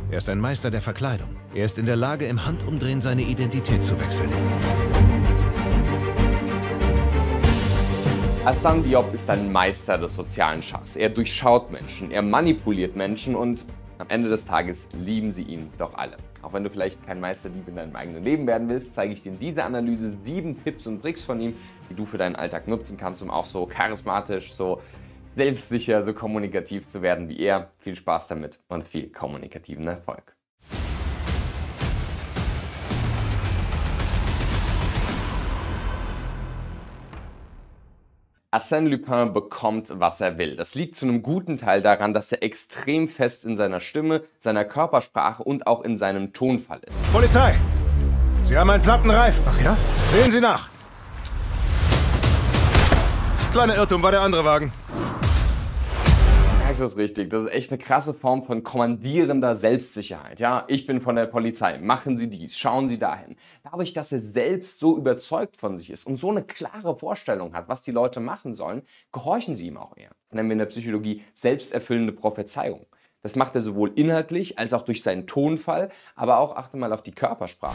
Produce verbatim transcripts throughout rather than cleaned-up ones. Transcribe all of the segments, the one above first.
Er ist ein Meister der Verkleidung. Er ist in der Lage, im Handumdrehen seine Identität zu wechseln. Hassan Diop ist ein Meister des sozialen Schachs. Er durchschaut Menschen, er manipuliert Menschen und am Ende des Tages lieben sie ihn doch alle. Auch wenn du vielleicht kein Meisterdieb in deinem eigenen Leben werden willst, zeige ich dir in dieser Analyse sieben Tipps und Tricks von ihm, die du für deinen Alltag nutzen kannst, um auch so charismatisch, so selbstsicher, so kommunikativ zu werden wie er. Viel Spaß damit und viel kommunikativen Erfolg. Arsène Lupin bekommt, was er will. Das liegt zu einem guten Teil daran, dass er extrem fest in seiner Stimme, seiner Körpersprache und auch in seinem Tonfall ist. Polizei! Sie haben einen platten Reifen. Ach ja? Sehen Sie nach! Kleiner Irrtum, war der andere Wagen. Du merkst das richtig. Das ist echt eine krasse Form von kommandierender Selbstsicherheit. Ja, ich bin von der Polizei. Machen Sie dies, schauen Sie dahin. Dadurch, dass er selbst so überzeugt von sich ist und so eine klare Vorstellung hat, was die Leute machen sollen, gehorchen sie ihm auch eher. Das nennen wir in der Psychologie selbsterfüllende Prophezeiung. Das macht er sowohl inhaltlich als auch durch seinen Tonfall, aber auch, achte mal auf die Körpersprache.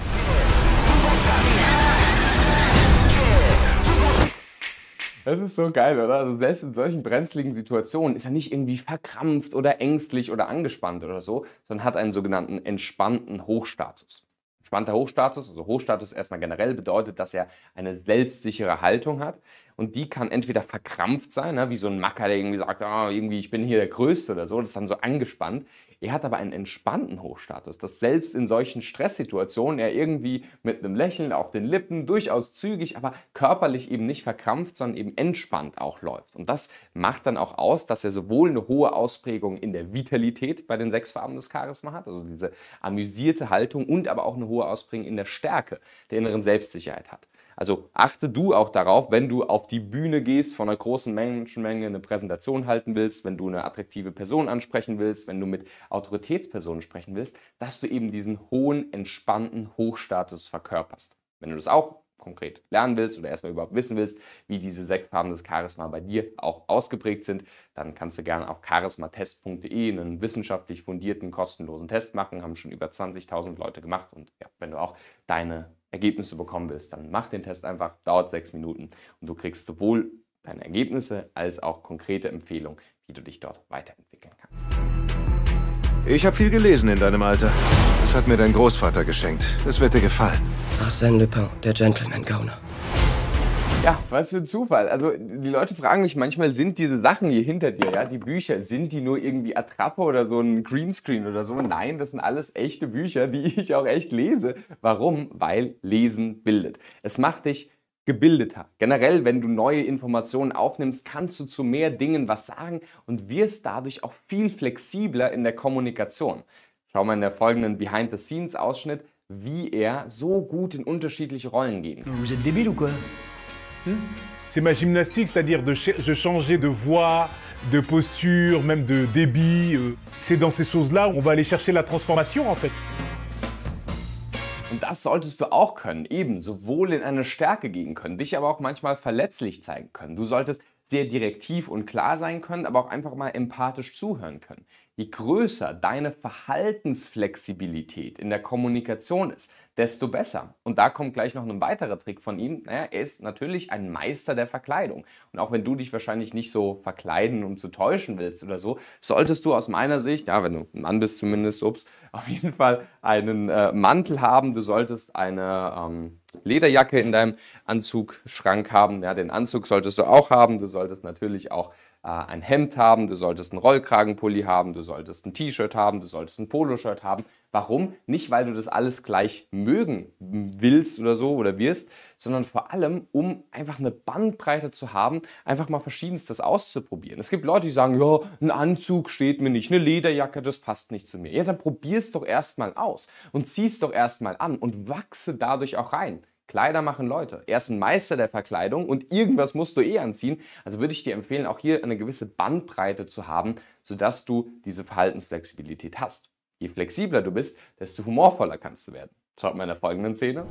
Das ist so geil, oder? Also selbst in solchen brenzligen Situationen ist er nicht irgendwie verkrampft oder ängstlich oder angespannt oder so, sondern hat einen sogenannten entspannten Hochstatus. Entspannter Hochstatus, also Hochstatus erstmal generell bedeutet, dass er eine selbstsichere Haltung hat und die kann entweder verkrampft sein, ne, wie so ein Macker, der irgendwie sagt, oh, irgendwie ich bin hier der Größte oder so, das ist dann so angespannt. Er hat aber einen entspannten Hochstatus, dass selbst in solchen Stresssituationen er irgendwie mit einem Lächeln auf den Lippen durchaus zügig, aber körperlich eben nicht verkrampft, sondern eben entspannt auch läuft. Und das macht dann auch aus, dass er sowohl eine hohe Ausprägung in der Vitalität bei den sechs Farben des Charisma hat, also diese amüsierte Haltung und aber auch eine hohe Ausprägung in der Stärke der inneren Selbstsicherheit hat. Also achte du auch darauf, wenn du auf die Bühne gehst, von einer großen Menschenmenge eine Präsentation halten willst, wenn du eine attraktive Person ansprechen willst, wenn du mit Autoritätspersonen sprechen willst, dass du eben diesen hohen, entspannten Hochstatus verkörperst. Wenn du das auch konkret lernen willst oder erstmal überhaupt wissen willst, wie diese sechs Farben des Charisma bei dir auch ausgeprägt sind, dann kannst du gerne auf charismatest punkt de einen wissenschaftlich fundierten, kostenlosen Test machen. Haben schon über zwanzigtausend Leute gemacht. Und ja, wenn du auch deine Ergebnisse bekommen willst, dann mach den Test einfach, dauert sechs Minuten und du kriegst sowohl deine Ergebnisse als auch konkrete Empfehlungen, wie du dich dort weiterentwickeln kannst. Ich habe viel gelesen in deinem Alter. Das hat mir dein Großvater geschenkt. Das wird dir gefallen. Arsène Lupin, der Gentleman-Gauner. Ja, was für ein Zufall. Also die Leute fragen mich manchmal, sind diese Sachen hier hinter dir, ja, die Bücher, sind die nur irgendwie Attrappe oder so ein Greenscreen oder so? Nein, das sind alles echte Bücher, die ich auch echt lese. Warum? Weil Lesen bildet. Es macht dich gebildeter. Generell, wenn du neue Informationen aufnimmst, kannst du zu mehr Dingen was sagen und wirst dadurch auch viel flexibler in der Kommunikation. Schau mal in der folgenden Behind-the-Scenes-Ausschnitt, wie er so gut in unterschiedliche Rollen gehen kann. Vous êtes débile ou quoi? C'est ma gymnastique, c'est-à-dire de, ch de changer de voix, de posture, même de débit. C'est dans ces choses-là où on va aller chercher la transformation en fait. Und das solltest du auch können, eben sowohl in eine Stärke gehen können, dich aber auch manchmal verletzlich zeigen können. Du solltest sehr direktiv und klar sein können, aber auch einfach mal empathisch zuhören können. Je größer deine Verhaltensflexibilität in der Kommunikation ist, desto besser. Und da kommt gleich noch ein weiterer Trick von ihm. Naja, er ist natürlich ein Meister der Verkleidung. Und auch wenn du dich wahrscheinlich nicht so verkleiden, um zu täuschen willst oder so, solltest du aus meiner Sicht, ja, wenn du ein Mann bist zumindest, ups, auf jeden Fall einen äh, Mantel haben. Du solltest eine ähm, Lederjacke in deinem Anzugschrank haben. Ja, den Anzug solltest du auch haben. Du solltest natürlich auch ein Hemd haben, du solltest einen Rollkragenpulli haben, du solltest ein T-Shirt haben, du solltest ein Poloshirt haben. Warum? Nicht, weil du das alles gleich mögen willst oder so oder wirst, sondern vor allem, um einfach eine Bandbreite zu haben, einfach mal Verschiedenstes auszuprobieren. Es gibt Leute, die sagen, ja, ein Anzug steht mir nicht, eine Lederjacke, das passt nicht zu mir. Ja, dann probier's doch erstmal aus und zieh's doch erstmal an und wachse dadurch auch rein. Kleider machen Leute. Er ist ein Meister der Verkleidung und irgendwas musst du eh anziehen. Also würde ich dir empfehlen, auch hier eine gewisse Bandbreite zu haben, sodass du diese Verhaltensflexibilität hast. Je flexibler du bist, desto humorvoller kannst du werden. Schaut mal in der folgenden Szene.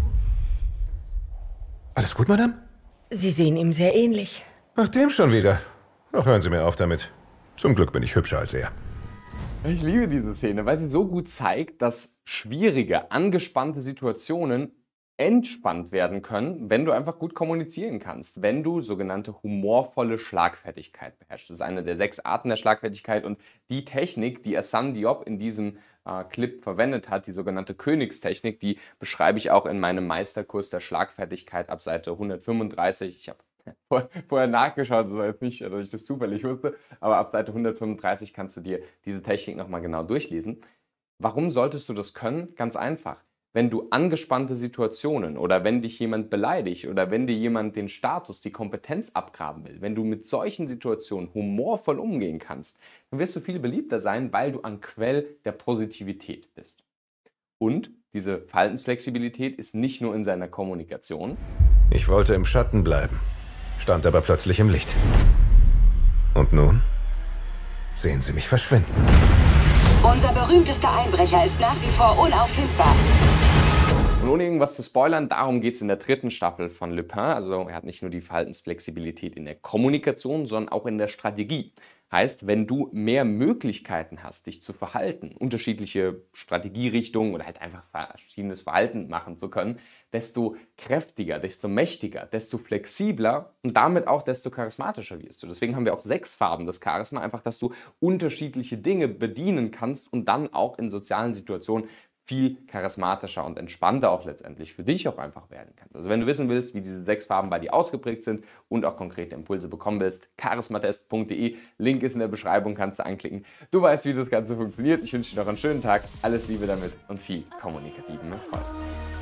Alles gut, Madame? Sie sehen ihm sehr ähnlich. Ach, dem schon wieder. Ach, hören Sie mir auf damit. Zum Glück bin ich hübscher als er. Ich liebe diese Szene, weil sie so gut zeigt, dass schwierige, angespannte Situationen entspannt werden können, wenn du einfach gut kommunizieren kannst, wenn du sogenannte humorvolle Schlagfertigkeit beherrschst. Das ist eine der sechs Arten der Schlagfertigkeit und die Technik, die Assane Diop in diesem äh, Clip verwendet hat, die sogenannte Königstechnik, die beschreibe ich auch in meinem Meisterkurs der Schlagfertigkeit ab Seite hundertfünfunddreißig. Ich habe vorher nachgeschaut, das war jetzt nicht, dass ich das zufällig wusste, aber ab Seite hundertfünfunddreißig kannst du dir diese Technik nochmal genau durchlesen. Warum solltest du das können? Ganz einfach. Wenn du angespannte Situationen oder wenn dich jemand beleidigt oder wenn dir jemand den Status, die Kompetenz abgraben will, wenn du mit solchen Situationen humorvoll umgehen kannst, dann wirst du viel beliebter sein, weil du ein Quell der Positivität bist. Und diese Verhaltensflexibilität ist nicht nur in seiner Kommunikation. Ich wollte im Schatten bleiben, stand aber plötzlich im Licht. Und nun sehen Sie mich verschwinden. Unser berühmtester Einbrecher ist nach wie vor unauffindbar. Und ohne irgendwas zu spoilern, darum geht es in der dritten Staffel von Lupin. Also er hat nicht nur die Verhaltensflexibilität in der Kommunikation, sondern auch in der Strategie. Heißt, wenn du mehr Möglichkeiten hast, dich zu verhalten, unterschiedliche Strategierichtungen oder halt einfach verschiedenes Verhalten machen zu können, desto kräftiger, desto mächtiger, desto flexibler und damit auch desto charismatischer wirst du. Deswegen haben wir auch sechs Farben des Charisma, einfach, dass du unterschiedliche Dinge bedienen kannst und dann auch in sozialen Situationen viel charismatischer und entspannter auch letztendlich für dich auch einfach werden kannst. Also wenn du wissen willst, wie diese sechs Farben bei dir ausgeprägt sind und auch konkrete Impulse bekommen willst, charismatest punkt de, Link ist in der Beschreibung, kannst du anklicken. Du weißt, wie das Ganze funktioniert. Ich wünsche dir noch einen schönen Tag, alles Liebe damit und viel kommunikativen Erfolg.